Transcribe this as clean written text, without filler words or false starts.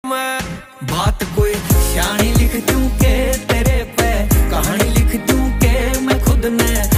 मैं बात कोई शानी लिख दूं के तेरे पे कहानी लिख दूं के मैं खुद ने